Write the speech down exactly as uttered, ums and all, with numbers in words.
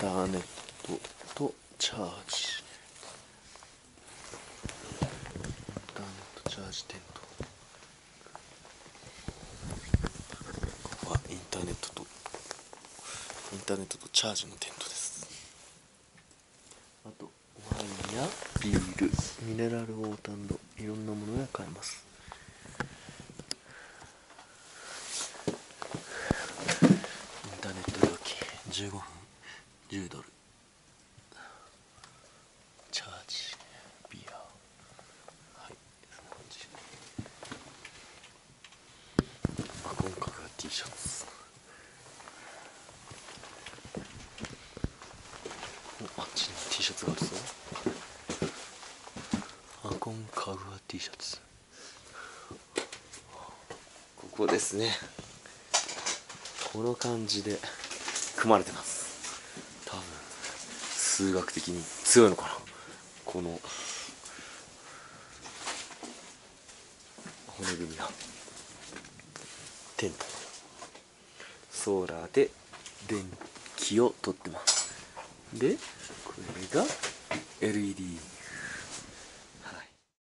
ターネットとチャージ、インターネットチャージテント。ここはインターネットとインターネットとチャージのテントです。あとワインやビール、ミネラルウォーターなどいろんなものが買えます。インターネット料金じゅうごふんじゅうドル、チャージビア、はい、そんな感じ。あ、今回は T シャツ、あっちに T シャツがあるぞ。アコンカグア T シャツ、ここですね。この感じで組まれてます。多分数学的に強いのかな、この骨組みが。テント、ソーラーで電気を取ってます。でこれが エルイーディー